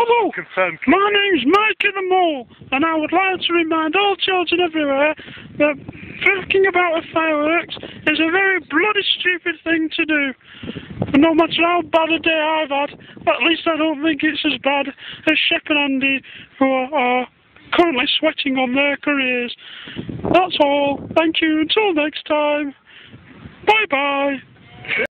Hello, Confirmed. my name's Mikey the Mole, and I would like to remind all children everywhere that thinking about the fireworks is a very bloody stupid thing to do. And no matter how bad a day I've had, at least I don't think it's as bad as Shep and Andy, who are currently sweating on their careers. That's all. Thank you. Until next time. Bye-bye.